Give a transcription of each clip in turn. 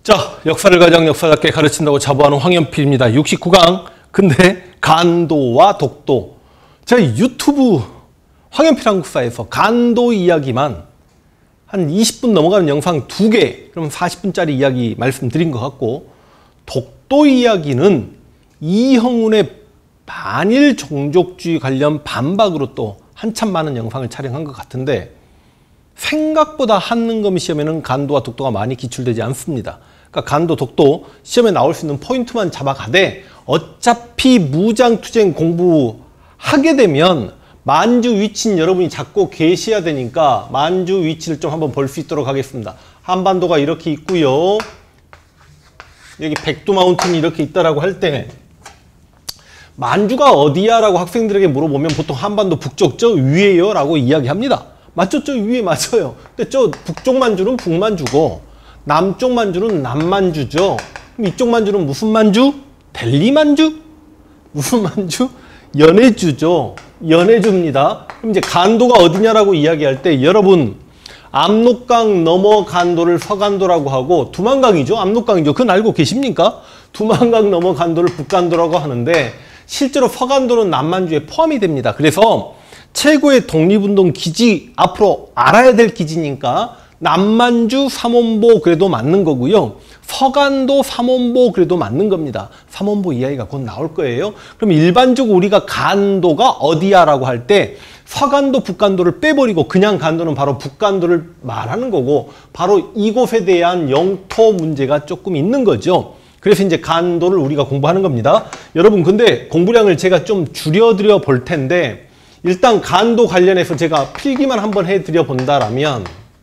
자, 역사를 가장 역사답게 가르친다고 자부하는 황현필입니다. 69강. 근데 간도와 독도. 제가 유튜브 황현필 한국사에서 간도 이야기만 한 20분 넘어가는 영상 2개, 그럼 40분짜리 이야기 말씀드린 것 같고, 독도 이야기는 이형훈의 반일 종족주의 관련 반박으로 또 한참 많은 영상을 촬영한 것 같은데, 생각보다 한능검 시험에는 간도와 독도가 많이 기출되지 않습니다. 그러니까 간도, 독도 시험에 나올 수 있는 포인트만 잡아가되 어차피 무장투쟁 공부하게 되면 만주 위치는 여러분이 잡고 계셔야 되니까 만주 위치를 좀 한번 볼 수 있도록 하겠습니다. 한반도가 이렇게 있고요. 여기 백두 마운틴이 이렇게 있다라고 할 때 만주가 어디야? 라고 학생들에게 물어보면 보통 한반도 북쪽 저 위에요? 라고 이야기합니다. 맞죠? 저 위에 맞아요. 근데 저 북쪽 만주는 북만주고 남쪽 만주는 남만주죠. 그럼 이쪽 만주는 무슨 만주? 델리 만주? 무슨 만주? 연해주죠. 연해주입니다. 그럼 이제 간도가 어디냐라고 이야기할 때 여러분 압록강 넘어 간도를 서간도라고 하고 두만강이죠. 압록강이죠. 그건 알고 계십니까? 두만강 넘어 간도를 북간도라고 하는데 실제로 서간도는 남만주에 포함이 됩니다. 그래서 최고의 독립운동 기지, 앞으로 알아야 될 기지니까 남만주 삼원보 그래도 맞는 거고요. 서간도 삼원보 그래도 맞는 겁니다. 삼원보 이야기가 곧 나올 거예요. 그럼 일반적으로 우리가 간도가 어디야? 라고 할 때 서간도, 북간도를 빼버리고 그냥 간도는 바로 북간도를 말하는 거고, 바로 이곳에 대한 영토 문제가 조금 있는 거죠. 그래서 이제 간도를 우리가 공부하는 겁니다. 여러분 근데 공부량을 제가 좀 줄여드려 볼 텐데, 일단 간도 관련해서 제가 필기만 한번 해드려 본다라면,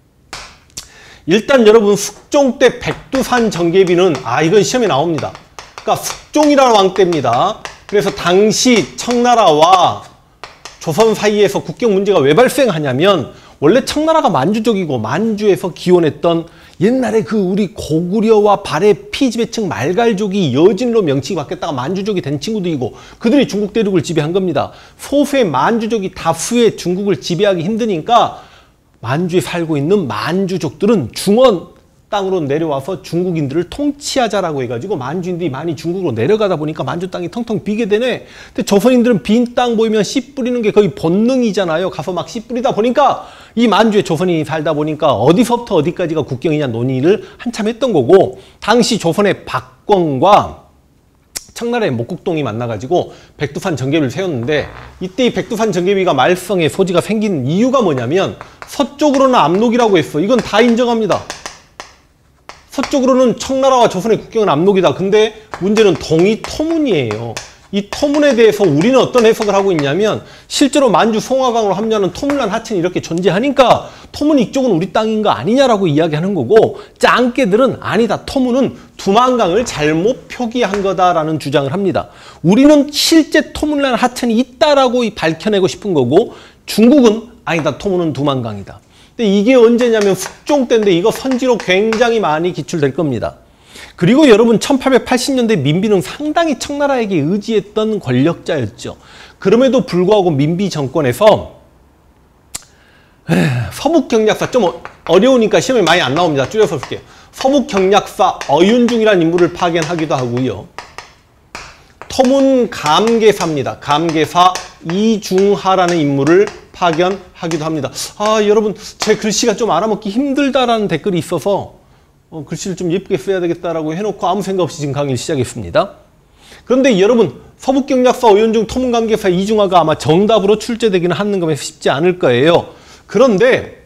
일단 여러분 숙종 때 백두산 정계비는 이건 시험에 나옵니다. 그러니까 숙종이라는 왕 때입니다. 그래서 당시 청나라와 조선 사이에서 국경 문제가 왜 발생하냐면, 원래 청나라가 만주족이고 만주에서 기원했던 옛날에 그 우리 고구려와 발해 피지배층 말갈족이 여진으로 명칭이 바뀌었다가 만주족이 된 친구들이고, 그들이 중국 대륙을 지배한 겁니다. 소수의 만주족이 다수의 중국을 지배하기 힘드니까 만주에 살고 있는 만주족들은 중원 땅으로 내려와서 중국인들을 통치하자라고 해가지고 만주인들이 많이 중국으로 내려가다 보니까 만주 땅이 텅텅 비게 되네. 근데 조선인들은 빈 땅 보이면 씨 뿌리는 게 거의 본능이잖아요. 가서 막 씨 뿌리다 보니까 이 만주에 조선인이 살다 보니까 어디서부터 어디까지가 국경이냐 논의를 한참 했던 거고, 당시 조선의 박권과 청나라의 목국동이 만나가지고 백두산 정계비를 세웠는데, 이때 이 백두산 정계비가 말썽의 소지가 생긴 이유가 뭐냐면, 서쪽으로는 압록이라고 했어. 이건 다 인정합니다. 서쪽으로는 청나라와 조선의 국경은 압록이다. 근데 문제는 동이 토문이에요. 이 토문에 대해서 우리는 어떤 해석을 하고 있냐면, 실제로 만주 송화강으로 합류하는 토문란 하천이 이렇게 존재하니까 토문 이쪽은 우리 땅인 거 아니냐라고 이야기하는 거고, 짱깨들은 아니다, 토문은 두만강을 잘못 표기한 거다라는 주장을 합니다. 우리는 실제 토문란 하천이 있다라고 밝혀내고 싶은 거고, 중국은 아니다, 토문은 두만강이다. 근데 이게 언제냐면 숙종 때인데, 이거 선지로 굉장히 많이 기출될 겁니다. 그리고 여러분 1880년대 민비는 상당히 청나라에게 의지했던 권력자였죠. 그럼에도 불구하고 민비 정권에서 서북경략사, 좀 어려우니까 시험에 많이 안 나옵니다. 줄여서 쓸게요. 서북경략사 어윤중이라는 인물을 파견하기도 하고요. 토문감계사입니다. 감계사 이중하라는 인물을 파견하기도 합니다. 여러분 제 글씨가 좀 알아먹기 힘들다라는 댓글이 있어서 글씨를 좀 예쁘게 써야 되겠다라고 해놓고 아무 생각 없이 지금 강의를 시작했습니다. 그런데 여러분 서북경략사 어윤중, 토문감계사 이중하가 아마 정답으로 출제되기는 한능검에서 쉽지 않을 거예요. 그런데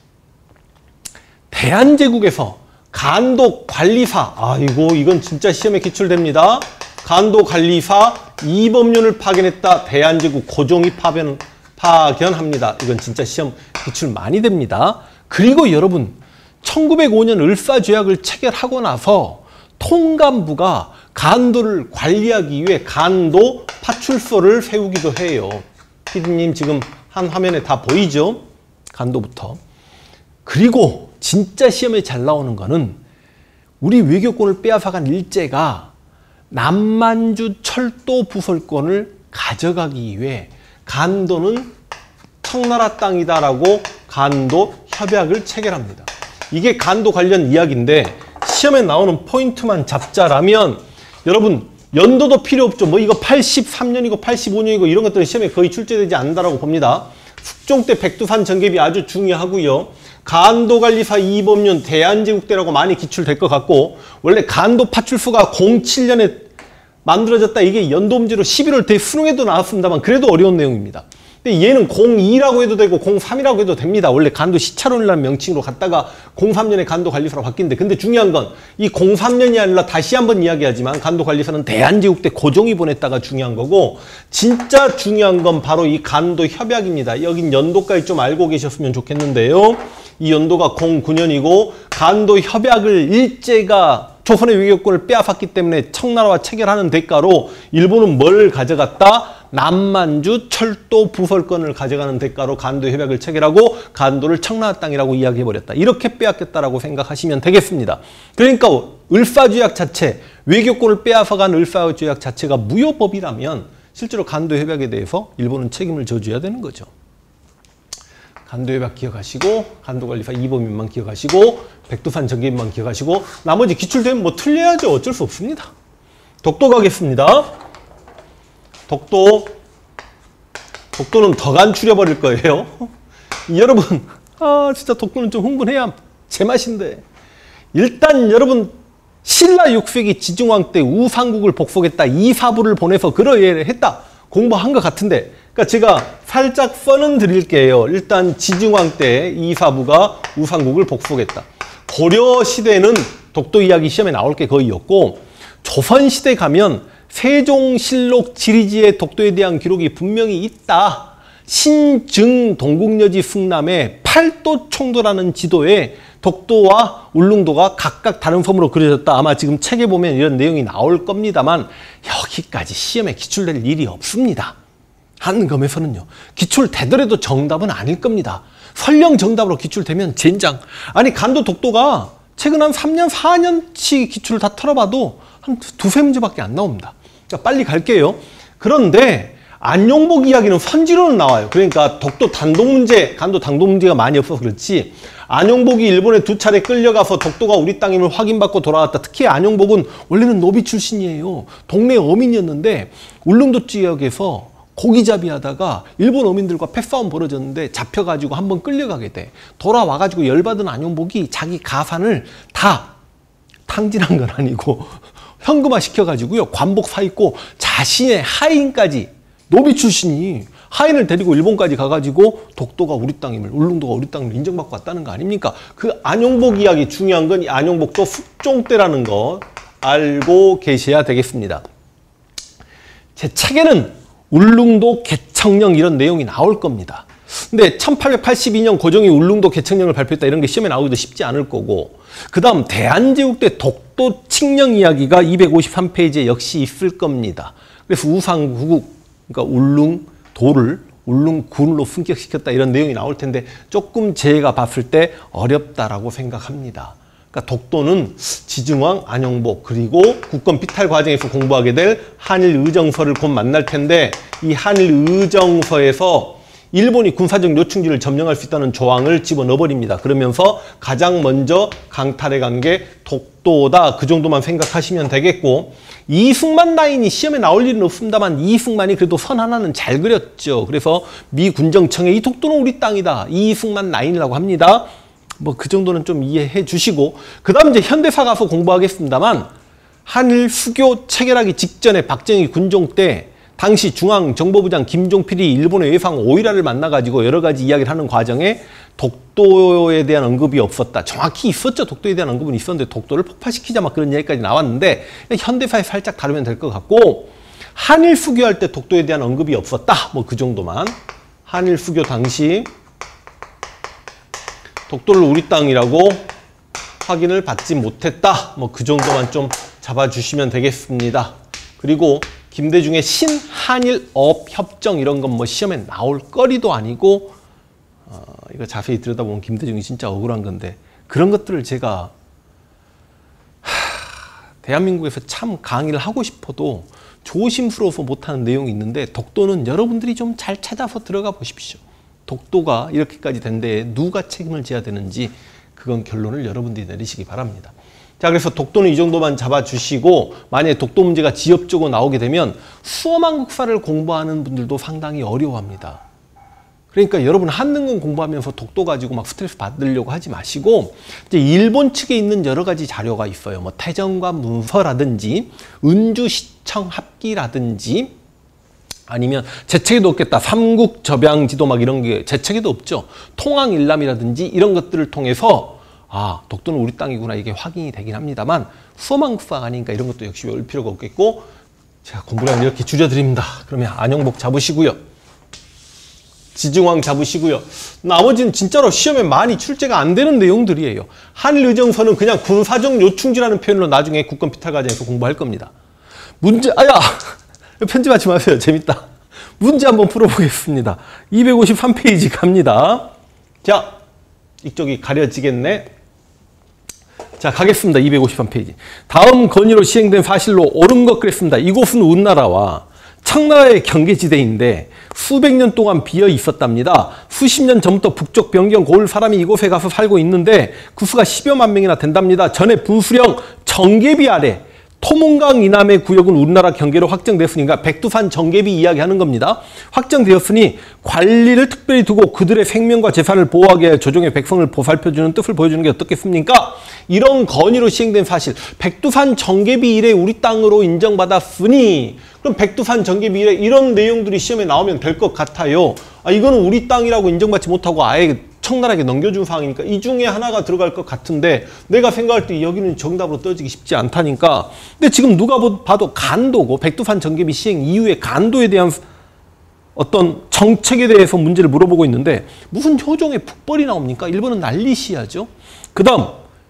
대한제국에서 간도관리사, 이건 진짜 시험에 기출됩니다. 간도관리사 이범륜을 파견했다. 대한제국 고종이 파견합니다. 이건 진짜 시험 기출 많이 됩니다. 그리고 여러분 1905년 을사조약을 체결하고 나서 통감부가 간도를 관리하기 위해 간도 파출소를 세우기도 해요. 피디님 지금 한 화면에 다 보이죠? 간도부터. 그리고 진짜 시험에 잘 나오는 거는 우리 외교권을 빼앗아간 일제가 남만주 철도 부설권을 가져가기 위해 간도는 청나라 땅이다라고 간도 협약을 체결합니다. 이게 간도 관련 이야기인데 시험에 나오는 포인트만 잡자라면 여러분 연도도 필요 없죠. 뭐 이거 83년이고 85년이고 이런 것들은 시험에 거의 출제되지 않는다라고 봅니다. 숙종 때 백두산 전개비 아주 중요하고요. 간도관리사 이범윤 대한제국대라고 많이 기출될 것 같고, 원래 간도 파출소가 07년에 만들어졌다. 이게 연도 문제로 11월 대수능에도 나왔습니다만 그래도 어려운 내용입니다. 근데 얘는 02라고 해도 되고 03이라고 해도 됩니다. 원래 간도 시찰원이라는 명칭으로 갔다가 03년에 간도관리사로 바뀌는데, 근데 중요한 건 이 03년이 아니라 다시 한번 이야기하지만 간도관리사는 대한제국대 고종이 보냈다가 중요한 거고, 진짜 중요한 건 바로 이 간도협약입니다. 여긴 연도까지 좀 알고 계셨으면 좋겠는데요. 이 연도가 09년이고 간도협약을 일제가 조선의 외교권을 빼앗았기 때문에 청나라와 체결하는 대가로 일본은 뭘 가져갔다? 남만주 철도 부설권을 가져가는 대가로 간도협약을 체결하고 간도를 청나라 땅이라고 이야기해버렸다. 이렇게 빼앗겼다라고 생각하시면 되겠습니다. 그러니까 을사조약 자체, 외교권을 빼앗아간 을사조약 자체가 무효법이라면 실제로 간도협약에 대해서 일본은 책임을 져줘야 되는 거죠. 간도협약 기억하시고, 간도관리사 이범윤만 기억하시고, 백두산 전개비만 기억하시고, 나머지 기출되면 뭐 틀려야죠. 어쩔 수 없습니다. 독도 가겠습니다. 독도는 더 간추려버릴 거예요. 여러분, 진짜 독도는 좀 흥분해야 제맛인데. 일단 여러분, 신라 6세기 지중왕 때 우상국을 복속했다. 이사부를 보내서 그러해 했다. 공부한 것 같은데. 그러니까 제가 살짝 써는 드릴게요. 일단 지중왕 때 이사부가 우상국을 복속했다. 고려 시대는 독도 이야기 시험에 나올 게 거의 없고, 조선 시대 가면 세종실록 지리지에 독도에 대한 기록이 분명히 있다. 신증 동국여지 승남의 팔도 총도라는 지도에 독도와 울릉도가 각각 다른 섬으로 그려졌다. 아마 지금 책에 보면 이런 내용이 나올 겁니다만 여기까지 시험에 기출될 일이 없습니다. 한검에서는요. 기출되더라도 정답은 아닐 겁니다. 설령 정답으로 기출되면 젠장. 아니 간도 독도가 최근 한 3년, 4년치 기출을 다 털어봐도 한 두세 문제밖에 안 나옵니다. 그러니까 빨리 갈게요. 그런데 안용복 이야기는 선지로는 나와요. 그러니까 독도 단독 문제, 간도 단독 문제가 많이 없어서 그렇지, 안용복이 일본에 2차례 끌려가서 독도가 우리 땅임을 확인받고 돌아왔다. 특히 안용복은 원래는 노비 출신이에요. 동네 어민이었는데 울릉도 지역에서 고기잡이 하다가 일본 어민들과 패싸움 벌어졌는데 잡혀가지고 한번 끌려가게 돼. 돌아와가지고 열받은 안용복이 자기 가산을 다 탕진한 건 아니고 현금화 시켜가지고요. 관복 사입고 자신의 하인까지, 노비 출신이 하인을 데리고 일본까지 가가지고 독도가 우리 땅임을, 울릉도가 우리 땅임을 인정받고 왔다는 거 아닙니까? 그 안용복 이야기 중요한 건 이 안용복도 숙종 때라는 거 알고 계셔야 되겠습니다. 제 책에는 울릉도 개청령 이런 내용이 나올 겁니다. 근데 1882년 고종이 울릉도 개청령을 발표했다 이런 게 시험에 나오기도 쉽지 않을 거고, 그 다음 대한제국대 독도 칙령 이야기가 253페이지에 역시 있을 겁니다. 그래서 우상국, 그러니까 울릉도를 울릉군으로 승격시켰다 이런 내용이 나올 텐데 조금 제가 봤을 때 어렵다라고 생각합니다. 그러니까 독도는 지중왕 안용복 그리고 국권 비탈 과정에서 공부하게 될 한일의정서를 곧 만날 텐데, 이 한일의정서에서 일본이 군사적 요충지를 점령할 수 있다는 조항을 집어넣어버립니다. 그러면서 가장 먼저 강탈해 간 게 독도다. 그 정도만 생각하시면 되겠고, 이승만 라인이 시험에 나올 일은 없습니다만 이승만이 그래도 선 하나는 잘 그렸죠. 그래서 미 군정청에 이 독도는 우리 땅이다. 이승만 라인이라고 합니다. 뭐 그 정도는 좀 이해해 주시고, 그 다음 이제 현대사 가서 공부하겠습니다만, 한일 수교 체결하기 직전에 박정희 군종 때 당시 중앙정보부장 김종필이 일본의 외상 오이라를 만나가지고 여러 가지 이야기를 하는 과정에 독도에 대한 언급이 없었다. 정확히 있었죠. 독도에 대한 언급은 있었는데 독도를 폭파시키자 막 그런 얘기까지 나왔는데 현대사에 살짝 다루면 될 것 같고, 한일 수교할 때 독도에 대한 언급이 없었다. 뭐 그 정도만. 한일 수교 당시 독도를 우리 땅이라고 확인을 받지 못했다. 뭐 그 정도만 좀 잡아주시면 되겠습니다. 그리고 김대중의 신한일업협정 이런 건 뭐 시험에 나올 거리도 아니고, 이거 자세히 들여다보면 김대중이 진짜 억울한 건데, 그런 것들을 제가 대한민국에서 참 강의를 하고 싶어도 조심스러워서 못하는 내용이 있는데, 독도는 여러분들이 좀 잘 찾아서 들어가 보십시오. 독도가 이렇게까지 된 데에 누가 책임을 져야 되는지 그건 결론을 여러분들이 내리시기 바랍니다. 자, 그래서 독도는 이 정도만 잡아주시고 만약에 독도 문제가 지역적으로 나오게 되면 수어망국사를 공부하는 분들도 상당히 어려워합니다. 그러니까 여러분 한능군 공부하면서 독도 가지고 막 스트레스 받으려고 하지 마시고 이제 일본 측에 있는 여러 가지 자료가 있어요. 뭐 태정관 문서라든지 은주시청 합기라든지 아니면 제 책에도 없겠다. 삼국접양지도 막 이런 게 제 책에도 없죠. 통항일람이라든지 이런 것들을 통해서 아, 독도는 우리 땅이구나 이게 확인이 되긴 합니다만 수어망국사가 아니니까 이런 것도 역시 외울 필요가 없겠고 제가 공부량 이렇게 줄여드립니다. 그러면 안영복 잡으시고요. 지증왕 잡으시고요. 나머지는 진짜로 시험에 많이 출제가 안 되는 내용들이에요. 한일의정서는 그냥 군사적 요충지라는 표현으로 나중에 국권피탈과정에서 공부할 겁니다. 문제, 아야! 편집하지 마세요. 재밌다. 문제 한번 풀어보겠습니다. 253페이지 갑니다. 자, 이쪽이 가려지겠네. 자, 가겠습니다. 253페이지. 다음 건의로 시행된 사실로 옳은 것 그랬습니다. 이곳은 운나라와 청나라의 경계지대인데 수백 년 동안 비어 있었답니다. 수십 년 전부터 북쪽 변경 고을 사람이 이곳에 가서 살고 있는데 그 수가 10여만 명이나 된답니다. 전에 분수령 정계비 아래 토문강 이남의 구역은 우리나라 경계로 확정되었으니까 백두산 정계비 이야기하는 겁니다. 확정되었으니 관리를 특별히 두고 그들의 생명과 재산을 보호하게 하여 조정의 백성을 보살펴주는 뜻을 보여주는 게 어떻겠습니까? 이런 건의로 시행된 사실, 백두산 정계비 이래 우리 땅으로 인정받았으니 그럼 백두산 정계비 이래 이런 내용들이 시험에 나오면 될 것 같아요. 아, 이거는 우리 땅이라고 인정받지 못하고 아예 청나라에게 넘겨준 상황이니까 이 중에 하나가 들어갈 것 같은데 내가 생각할 때 여기는 정답으로 떠지기 쉽지 않다니까. 근데 지금 누가 봐도 간도고 백두산 정계비 시행 이후에 간도에 대한 어떤 정책에 대해서 문제를 물어보고 있는데 무슨 효종의 북벌이 나옵니까? 일본은 난리시하죠. 그 다음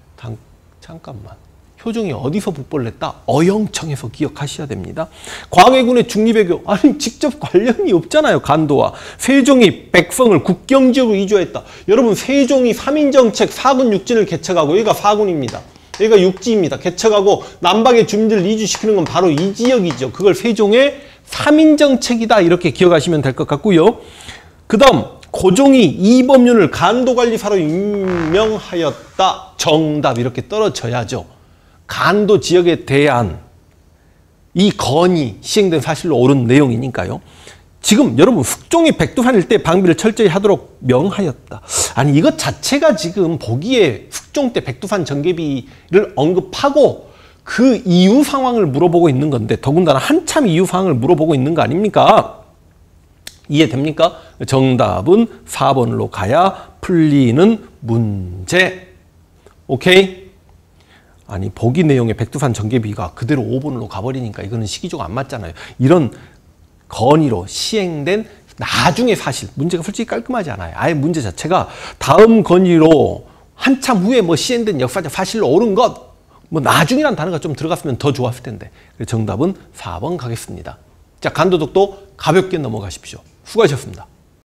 잠깐만. 효종이 어디서 북벌을 냈다? 어영청에서 기억하셔야 됩니다. 광해군의 중립외교 아니 직접 관련이 없잖아요. 간도와. 세종이 백성을 국경지역으로 이주했다. 여러분 세종이 3인정책 4군 육진을 개척하고 여기가 4군입니다. 여기가 육지입니다. 개척하고 남방의 주민들을 이주시키는 건 바로 이 지역이죠. 그걸 세종의 3인정책이다 이렇게 기억하시면 될 것 같고요. 그 다음 고종이 이범윤을 간도관리사로 임명하였다. 정답 이렇게 떨어져야죠. 간도 지역에 대한 이 건이 시행된 사실로 옳은 내용이니까요. 지금 여러분 숙종이 백두산 일대 방비를 철저히 하도록 명하였다. 아니 이것 자체가 지금 보기에 숙종 때 백두산 정계비를 언급하고 그 이후 상황을 물어보고 있는 건데 더군다나 한참 이후 상황을 물어보고 있는 거 아닙니까? 이해됩니까? 정답은 4번으로 가야 풀리는 문제. 오케이? 아니 보기 내용의 백두산 정계비가 그대로 5번으로 가버리니까 이거는 시기적 안 맞잖아요. 이런 건의로 시행된 나중에 사실 문제가 솔직히 깔끔하지 않아요. 아예 문제 자체가 다음 건의로 한참 후에 뭐 시행된 역사적 사실로 옳은 것 뭐 나중이란 단어가 좀 들어갔으면 더 좋았을 텐데 정답은 4번 가겠습니다. 자, 간도독도 가볍게 넘어가십시오. 수고하셨습니다.